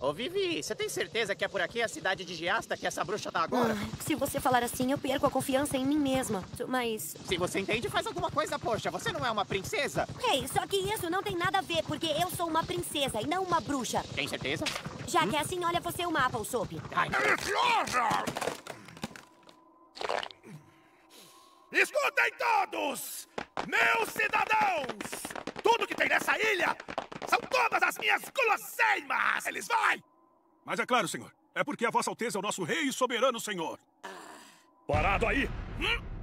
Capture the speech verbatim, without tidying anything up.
Ô, Vivi, você tem certeza que é por aqui a cidade de Giasta que essa bruxa tá agora? Ah, se você falar assim, eu perco a confiança em mim mesma. Mas... Se você entende, faz alguma coisa, poxa. Você não é uma princesa? Ei, só que isso não tem nada a ver, porque eu sou uma princesa e não uma bruxa. Tem certeza? Já hum? que é assim, olha você o mapa, Usopp. Ai. Escutem todos! Meus cidadãos! Tudo que tem nessa ilha são todas as minhas guloseimas! Eles vai! Mas é claro, senhor. É porque a Vossa Alteza é o nosso rei e soberano senhor. Parado aí! Hum?